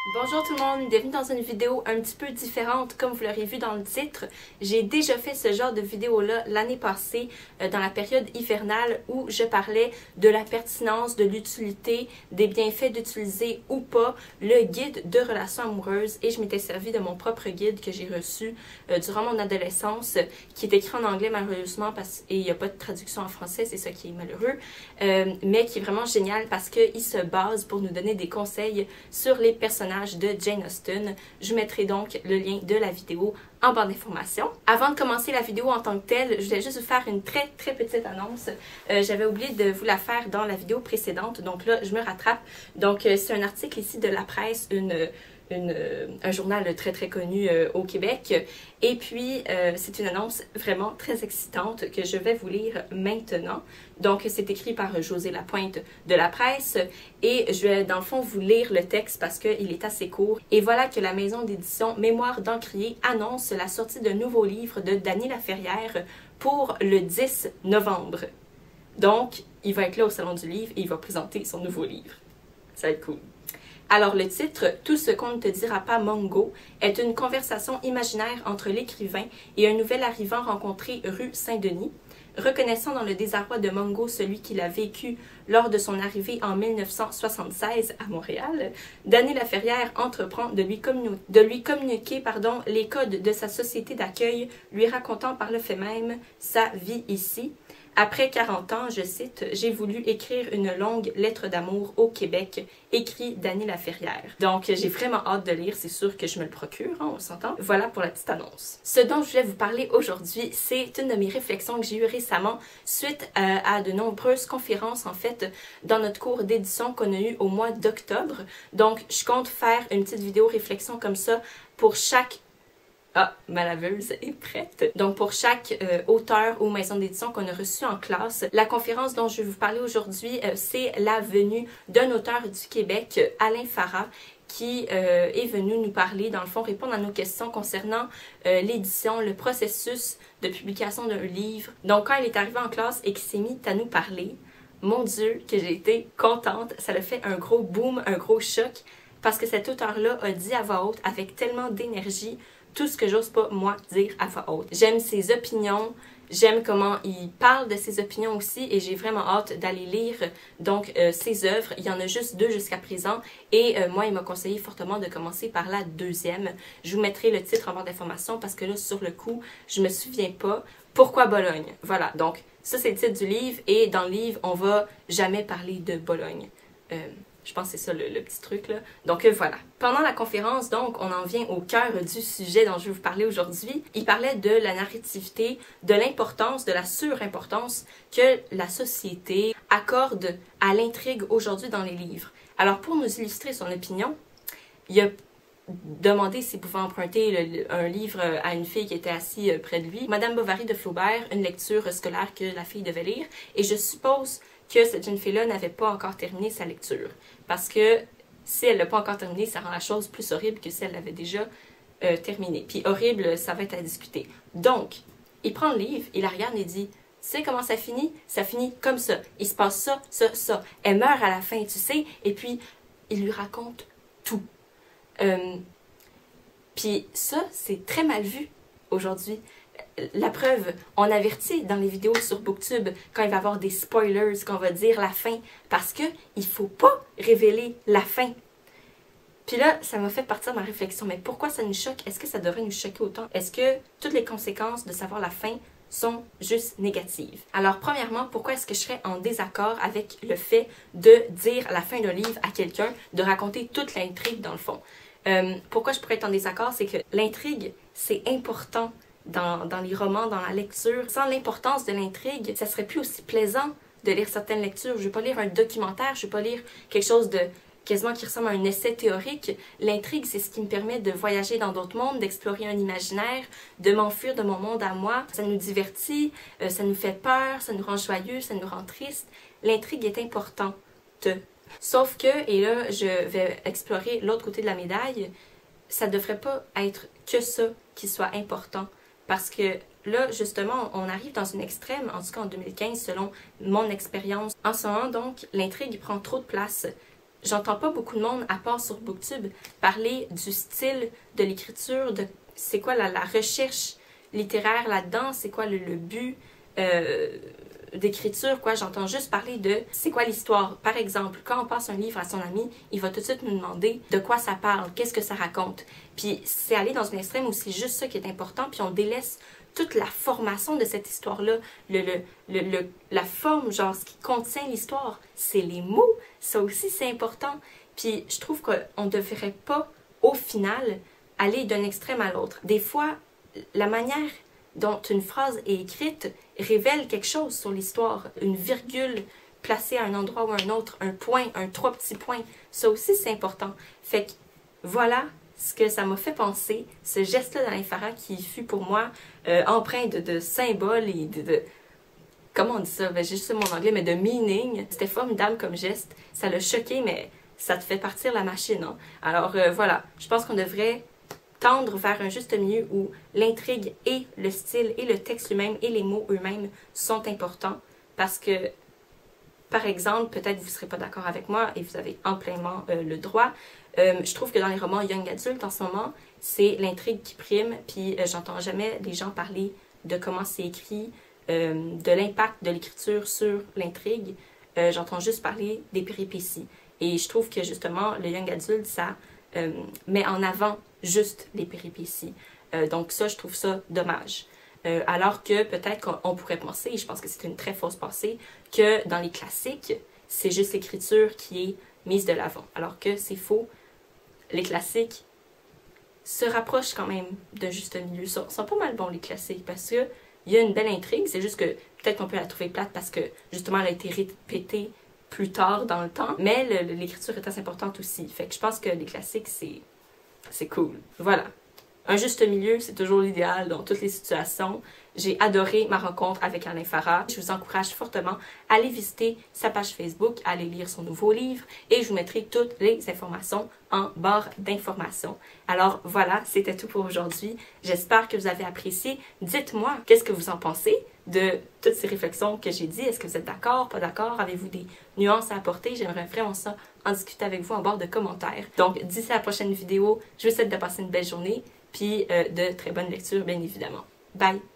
Bonjour tout le monde, bienvenue dans une vidéo un petit peu différente comme vous l'aurez vu dans le titre. J'ai déjà fait ce genre de vidéo-là l'année passée dans la période hivernale où je parlais de la pertinence, de l'utilité, des bienfaits d'utiliser ou pas le guide de relations amoureuses et je m'étais servi de mon propre guide que j'ai reçu durant mon adolescence qui est écrit en anglais malheureusement et il n'y a pas de traduction en français, c'est ça qui est malheureux, mais qui est vraiment génial parce qu'il se base pour nous donner des conseils sur les personnages de Jane Austen. Je mettrai donc le lien de la vidéo en barre d'informations. Avant de commencer la vidéo en tant que telle, je voulais juste vous faire une très petite annonce. J'avais oublié de vous la faire dans la vidéo précédente, donc là je me rattrape. Donc c'est un article ici de la presse, un journal très connu au Québec. Et puis, c'est une annonce vraiment très excitante que je vais vous lire maintenant. Donc, c'est écrit par José Lapointe de la presse et je vais dans le fond vous lire le texte parce qu'il est assez court. Et voilà que la maison d'édition Mémoire d'Encrier annonce la sortie d'un nouveau livre de Dany Laferrière pour le 10 novembre. Donc, il va être là au Salon du Livre et il va présenter son nouveau livre. Ça va être cool. Alors le titre « Tout ce qu'on ne te dira pas, Mongo » est une conversation imaginaire entre l'écrivain et un nouvel arrivant rencontré rue Saint-Denis. Reconnaissant dans le désarroi de Mongo celui qu'il a vécu lors de son arrivée en 1976 à Montréal, Dany Laferrière entreprend de lui communiquer les codes de sa société d'accueil, lui racontant par le fait même sa vie ici. Après 40 ans, je cite, « J'ai voulu écrire une longue lettre d'amour au Québec », écrit Dany Laferrière. Donc, j'ai vraiment hâte de lire, c'est sûr que je me le procure, hein, on s'entend. Voilà pour la petite annonce. Ce dont je voulais vous parler aujourd'hui, c'est une de mes réflexions que j'ai eues récemment suite à de nombreuses conférences, en fait, dans notre cours d'édition qu'on a eu au mois d'octobre. Donc, je compte faire une petite vidéo réflexion comme ça pour chaque... Ah, ma laveuse est prête. Donc, pour chaque auteur ou maison d'édition qu'on a reçu en classe, la conférence dont je vais vous parler aujourd'hui, c'est la venue d'un auteur du Québec, Alain Farah, qui est venu nous parler, dans le fond, répondre à nos questions concernant l'édition, le processus de publication d'un livre. Donc, quand il est arrivé en classe et qu'il s'est mis à nous parler, mon Dieu, que j'ai été contente. Ça a fait un gros boom, un gros choc, parce que cet auteur-là a dit à voix haute, avec tellement d'énergie, tout ce que j'ose pas, moi, dire à voix haute. J'aime ses opinions, j'aime comment il parle de ses opinions aussi et j'ai vraiment hâte d'aller lire donc ses œuvres. Il y en a juste 2 jusqu'à présent et moi, il m'a conseillé fortement de commencer par la 2e. Je vous mettrai le titre en barre d'informations parce que là, sur le coup, je me souviens pas. Pourquoi Bologne? Voilà, donc ça, c'est le titre du livre et dans le livre, on va jamais parler de Bologne. Je pense que c'est ça le petit truc là. Donc voilà. Pendant la conférence, donc, on en vient au cœur du sujet dont je vais vous parler aujourd'hui. Il parlait de la narrativité, de l'importance, de la surimportance que la société accorde à l'intrigue aujourd'hui dans les livres. Alors pour nous illustrer son opinion, il a demandé s'il pouvait emprunter un livre à une fille qui était assise près de lui. Madame Bovary de Flaubert, une lecture scolaire que la fille devait lire. Et je suppose que cette jeune fille-là n'avait pas encore terminé sa lecture. Parce que si elle l'a pas encore terminé, ça rend la chose plus horrible que si elle l'avait déjà terminée. Puis horrible, ça va être à discuter. Donc, il prend le livre, il la regarde et dit, tu sais comment ça finit? Ça finit comme ça. Il se passe ça, ça, ça. Elle meurt à la fin, tu sais. Et puis, il lui raconte tout. Puis ça, c'est très mal vu aujourd'hui. La preuve, on avertit dans les vidéos sur Booktube quand il va y avoir des spoilers, qu'on va dire la fin, parce que il faut pas révéler la fin. Puis là, ça m'a fait partir de ma réflexion, mais pourquoi ça nous choque? Est-ce que ça devrait nous choquer autant? Est-ce que toutes les conséquences de savoir la fin sont juste négatives? Alors, premièrement, pourquoi est-ce que je serais en désaccord avec le fait de dire la fin d'un livre à quelqu'un, de raconter toute l'intrigue dans le fond? Pourquoi je pourrais être en désaccord? C'est que l'intrigue, c'est important dans les romans, dans la lecture. Sans l'importance de l'intrigue, ça serait plus aussi plaisant de lire certaines lectures. Je ne vais pas lire un documentaire, je ne vais pas lire quelque chose de quasiment qui ressemble à un essai théorique. L'intrigue, c'est ce qui me permet de voyager dans d'autres mondes, d'explorer un imaginaire, de m'enfuir de mon monde à moi. Ça nous divertit, ça nous fait peur, ça nous rend joyeux, ça nous rend triste. L'intrigue est importante. Sauf que, et là, je vais explorer l'autre côté de la médaille, ça ne devrait pas être que ça qui soit important. Parce que là, justement, on arrive dans une extrême, en tout cas en 2015, selon mon expérience. En ce moment, donc, l'intrigue prend trop de place. j'entends pas beaucoup de monde, à part sur Booktube, parler du style de l'écriture, de c'est quoi la recherche littéraire là-dedans, c'est quoi le but d'écriture, quoi. J'entends juste parler de c'est quoi l'histoire. Par exemple, quand on passe un livre à son ami, il va tout de suite nous demander de quoi ça parle, qu'est-ce que ça raconte. Puis c'est aller dans un extrême où c'est juste ça qui est important, puis on délaisse toute la formation de cette histoire-là, la forme, genre ce qui contient l'histoire, c'est les mots. Ça aussi, c'est important. Puis je trouve qu'on ne devrait pas, au final, aller d'un extrême à l'autre. Des fois, la manière dont une phrase est écrite révèle quelque chose sur l'histoire. Une virgule placée à un endroit ou à un autre, un point, un 3 petits points, ça aussi c'est important. Fait que voilà ce que ça m'a fait penser, ce geste-là d'Alain Farah qui fut pour moi empreint de symboles et comment on dit ça? Ben, j'ai juste mon anglais, mais de meaning. C'était formidable comme geste. Ça l'a choqué, mais ça te fait partir la machine. Hein? Alors voilà, je pense qu'on devrait tendre vers un juste milieu où l'intrigue et le style et le texte lui-même et les mots eux-mêmes sont importants parce que, par exemple, peut-être vous ne serez pas d'accord avec moi et vous avez amplement le droit. Je trouve que dans les romans young adult en ce moment, c'est l'intrigue qui prime, puis j'entends jamais les gens parler de comment c'est écrit, de l'impact de l'écriture sur l'intrigue. J'entends juste parler des péripéties. Et je trouve que justement, le young adult, ça met en avant juste les péripéties. Donc ça, je trouve ça dommage. Alors que peut-être qu'on pourrait penser, et je pense que c'est une très fausse pensée, que dans les classiques, c'est juste l'écriture qui est mise de l'avant. Alors que c'est faux. Les classiques se rapprochent quand même d'un juste milieu. Ils sont pas mal bons, les classiques, parce que il y a une belle intrigue. C'est juste que peut-être qu'on peut la trouver plate parce que justement, elle a été répétée plus tard dans le temps. Mais l'écriture est assez importante aussi. Fait que je pense que les classiques, c'est cool. Voilà. Un juste milieu, c'est toujours l'idéal dans toutes les situations. J'ai adoré ma rencontre avec Alain Farah. Je vous encourage fortement à aller visiter sa page Facebook, à aller lire son nouveau livre et je vous mettrai toutes les informations en barre d'informations. Alors voilà, c'était tout pour aujourd'hui. J'espère que vous avez apprécié. Dites-moi, qu'est-ce que vous en pensez de toutes ces réflexions que j'ai dit? Est-ce que vous êtes d'accord, pas d'accord? Avez-vous des nuances à apporter? J'aimerais vraiment ça en discuter avec vous en barre de commentaires. Donc, d'ici à la prochaine vidéo, je vous souhaite de passer une belle journée puis de très bonnes lectures, bien évidemment. Bye!